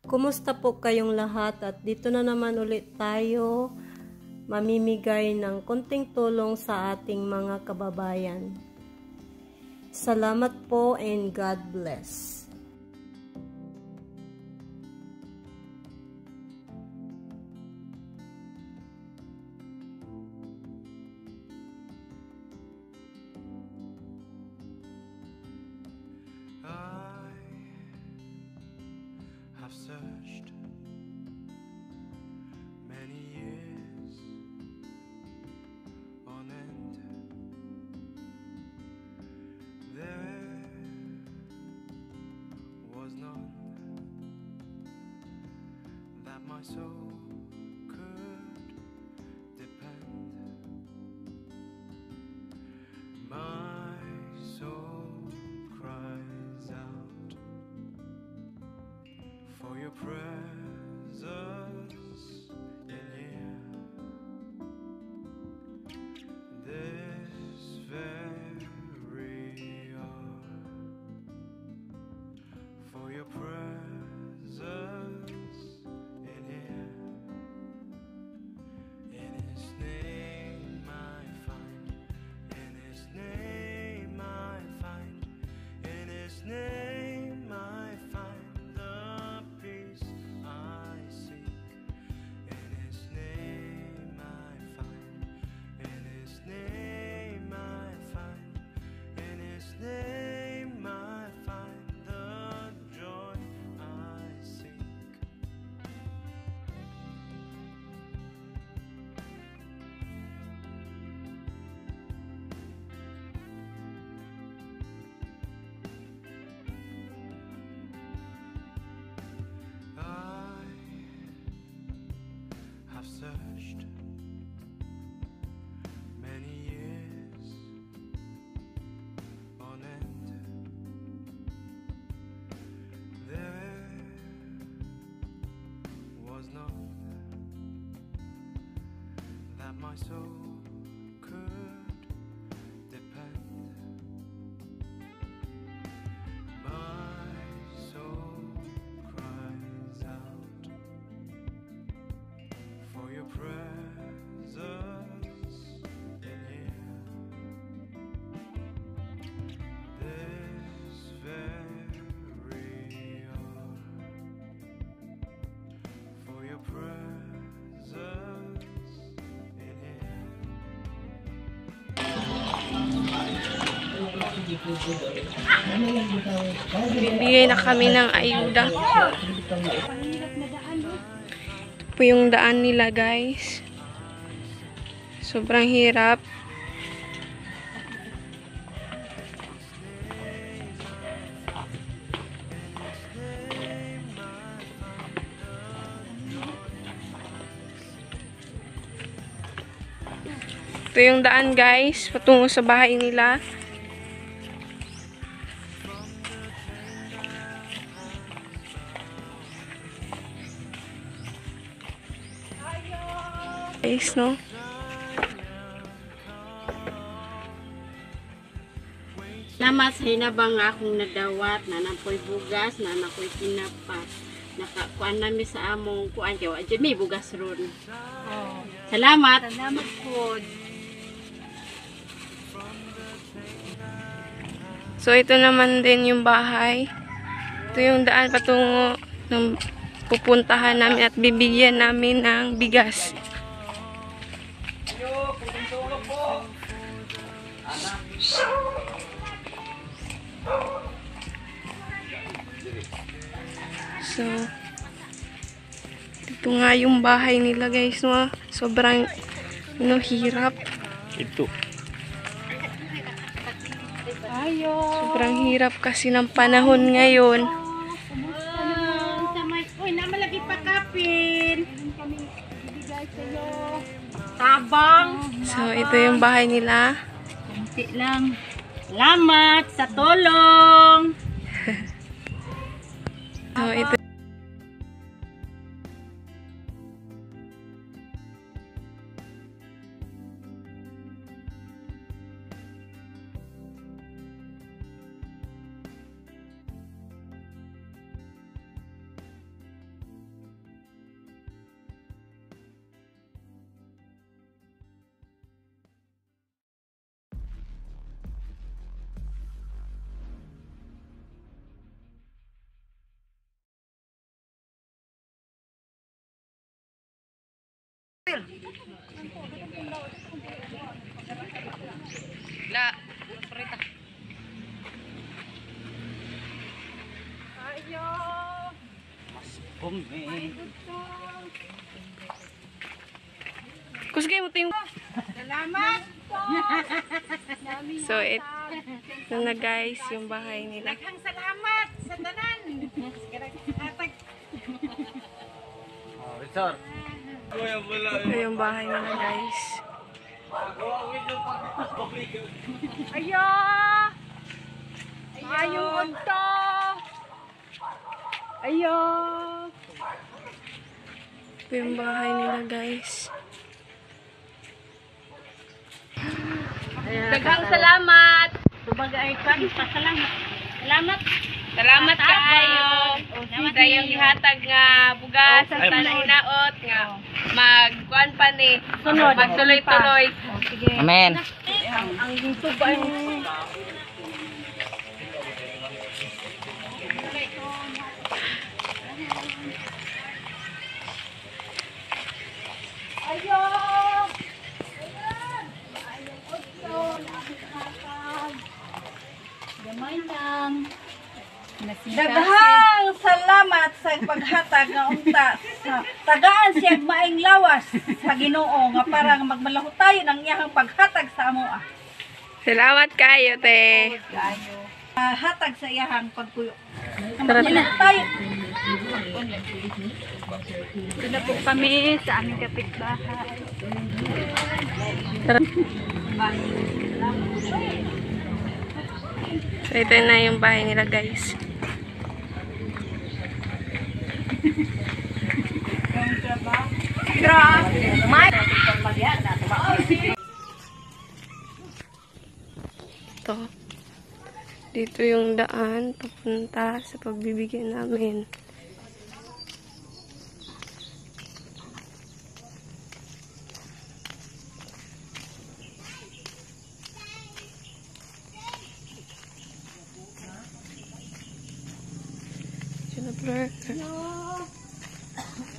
Kumusta po kayong lahat at dito na naman ulit tayo mamimigay ng konting tulong sa ating mga kababayan. Salamat po and God bless. I've searched many years on end. There was none that my soul could depend. My soul cries out for your presence in here, this very hour, for your presence in here. In His name I find, in His name I find, in His name I find the peace I seek. In His name I find, in His name I find, in His name I find the joy I seek. I have searched many years on end. There was none that my soul could depend. My soul cries out for your presence in here, this very hour, for your presence in here. Bibigay na kami ng ayuda. Ito po yung daan nila, guys. Sobrang hirap. Ito yung daan, guys, patungo sa bahay nila. Guys, no? Namas hinabang akong nadawat na napoy bugas na napoy tinapat nakakuan nami sa among kuan kay wa jud may bugas ron. Salamat po. So, ito naman din yung bahay. Ito yung daan patungo ng pupuntahan namin at bibigyan namin ng bigas. So, ito nga yung bahay nila, guys, no? Sobrang hirap. Ito. Sobrang hirap kasi ng panahon ngayon. Uy, namalagi pa kapin. Tabang. So, ito yung bahay nila. Kunti lang. Salamat sa tulong. So, ito. La, perita. Kusgay mo ting. Salamat. So ito na guys yung bahay nila. Daghang salamat sa tanan. Ito yung bahay nila guys. Ayo. Ayong unto. Ayo. Ito yung bahay nila guys. Daghang salamat. Subagay ka, pasalamat. Salamat. Salamat kaayo. Dayong gihatag nga bugas sa tanang hinaot nga magkuan pa ni magtuloy-tuloy. Amen. Ang YouTube ay Daghang salamat sa paghatag nga unta. Tagaan siya maing lawas sa Ginoo nga para magmalaho tayo ng iyang paghatag sa amoa. Salamat kayo te. Hatag sa iyang pagpuyo. Magmalaho tayo. ito na po kami sa aming kapitbahay. So ito na yung bahay nila guys. Ito. Dito yung daan papunta sa pagbibigyan namin. Blur.